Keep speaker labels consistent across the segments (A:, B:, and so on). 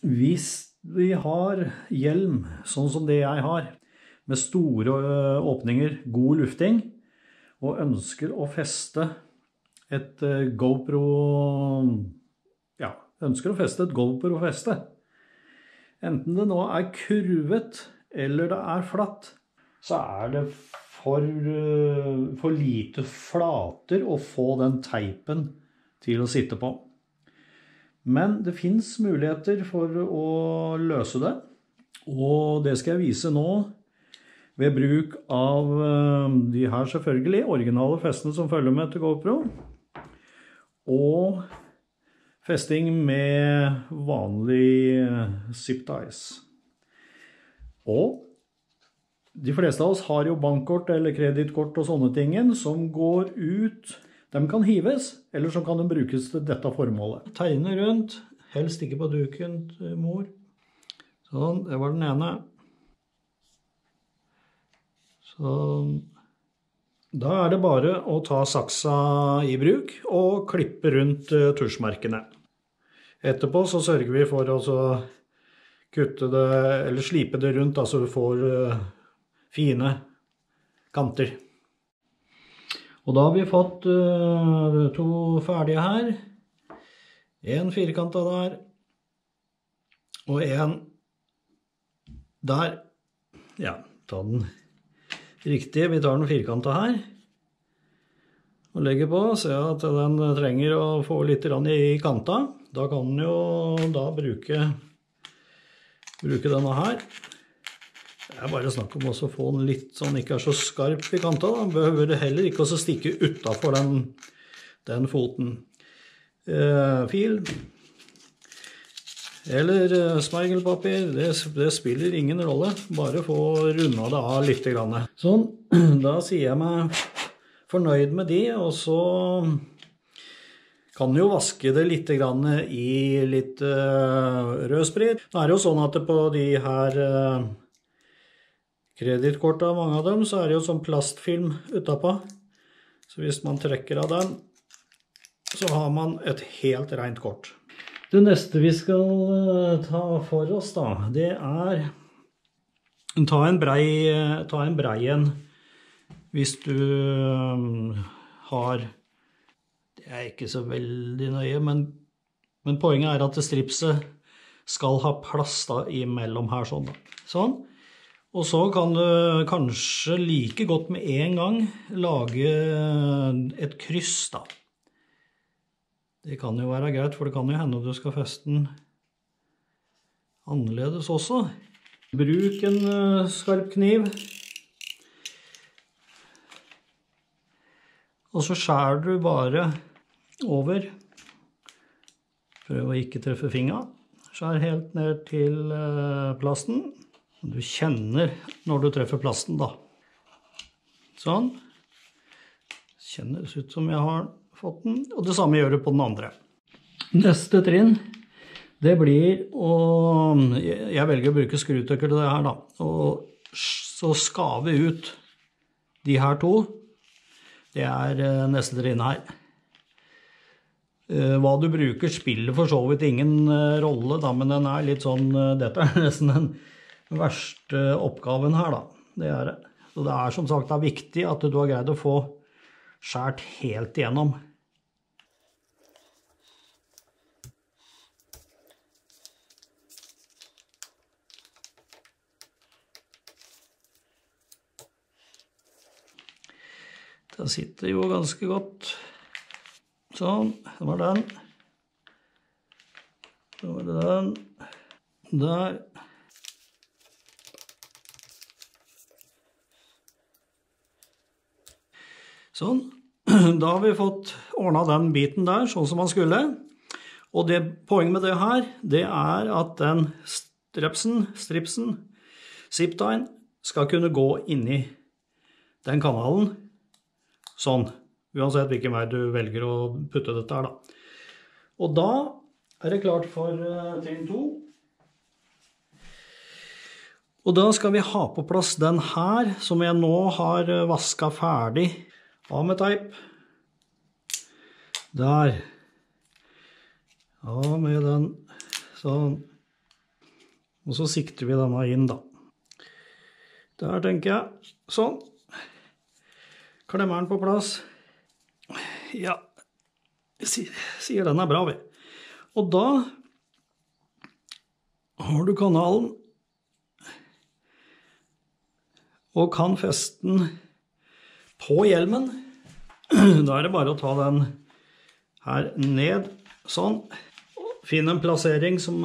A: Hvis vi har hjelm, sånn som det jeg har, med store åpninger, god lufting, og ønsker å feste et GoPro, GoPro-feste, enten det nå er kurvet eller det er flatt, så er det for lite flater å få den teipen til å sitte på. Men det finnes muligheter for å løse det, og det skal jeg vise nå ved bruk av de her selvfølgelig originale festene som følger med til GoPro, og festing med vanlig zip ties. Og de fleste av oss har jo bankkort eller kreditkort og sånne tingen som går ut. De kan hives, eller så kan de brukes til dette formålet. Tegne rundt, helst ikke på duken, mor. Sånn, det var den ene. Sånn. Da er det bare å ta saksa i bruk og klippe rundt tusjmerkene. Etterpå så sørger vi for å kutte det, eller slipe det rundt, så du får fine kanter. Og da har vi fått 2 ferdige her. En firkantet der. Og en der. Ja, ta den riktig. Vi tar den firkantet her. Og legger på, så at den trenger å få litt i kanta. Da kan den jo bruke denne her. Det er bare snakk om å få den litt sånn, ikke så skarp i kanta. Da behøver det heller ikke å stikke utenfor den foten. Fil eller smergelpapir, det spiller ingen rolle. Bare få rundet det av litt grann. Sånn, da sier jeg meg fornøyd med de, og så kan jo vaske det litt grann i litt rødsprit. Nå er det jo sånn at på de her kredittkortet, mange av dem, så er det jo sånn plastfilm utapå. Så hvis man trekker av den, så har man et helt rent kort. Det neste vi skal ta for oss da, det er ta en breien hvis du har, det er ikke så veldig nøye, men poenget er at stripset skal ha plass da imellom her sånn da. Sånn. Og så kan du kanskje like godt med en gang lage et kryss da. Det kan jo være greit, for det kan jo hende at du skal feste den annerledes også. Bruk en skarp kniv. Og så skjærer du bare over. Prøv å ikke treffe fingra. Skjær helt ned til plasten. Du kjenner når du treffer plasten da. Sånn. Kjennes ut som jeg har fått den. Og det samme gjør du på den andre. Neste trinn, det blir å... Jeg velger å bruke skrutøkker til det her da. Og så skave ut de her 2. Det er neste trinn her. Hva du bruker spiller for så vidt ingen rolle da, men den er litt sånn... Dette er nesten den verste oppgaven her da, det er det. Så det er som sagt viktig at du har greid å få skjært helt igjennom. Det sitter jo ganske godt. Sånn, det var den. Så var det den. Der. Sånn, da har vi fått ordnet den biten der, sånn som man skulle. Og poenget med det her, det er at den stripsen, zip-tien, skal kunne gå inn i den kanalen. Sånn, uansett hvilken vei du velger å putte dette her da. Og da er det klart for trinn 2. Og da skal vi ha på plass den her, som jeg nå har vasket ferdig av med teip. Der. Av med den. Sånn. Og så sikter vi denne inn da. Der tenker jeg, sånn. Klemmer den på plass. Ja, jeg sier den bra, vi. Og da har du kanalen og kan feste den på hjelmen. Da er det bare å ta den her ned, sånn. Finn en plassering som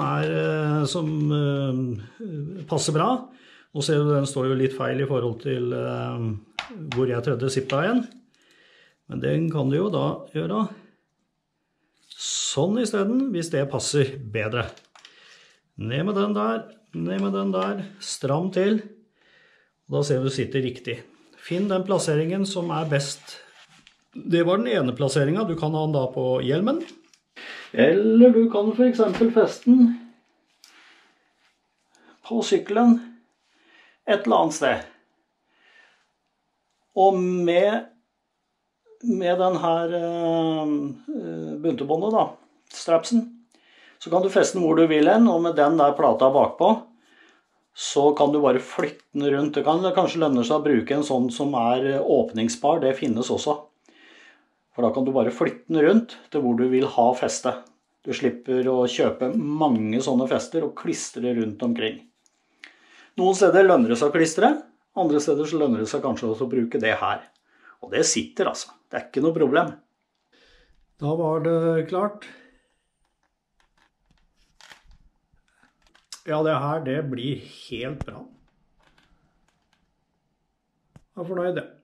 A: passer bra. Nå ser du, den står jo litt feil i forhold til hvor jeg tredde zip-tien. Men den kan du jo da gjøre sånn i stedet, hvis det passer bedre. Ned med den der, stram til. Da ser du sitter riktig. Finn den plasseringen som er best. Det var den ene plasseringen. Du kan ha den da på hjelmen. Eller du kan for eksempel feste den på sykkelen et eller annet sted. Og med den her buntebåndet da, strapsen, så kan du feste den hvor du vil hen, og med den der plata bakpå, så kan du bare flytte den rundt. Det kan kanskje lønne seg å bruke en sånn som er åpningsbar, det finnes også. For da kan du bare flytte den rundt til hvor du vil ha feste. Du slipper å kjøpe mange sånne fester og klistre rundt omkring. Noen steder lønner det seg å klistre, andre steder så lønner det seg kanskje også å bruke det her. Og det sitter altså, det er ikke noe problem. Da var det klart. Ja, det her, det blir helt bra. Jeg er fornøyd, ja.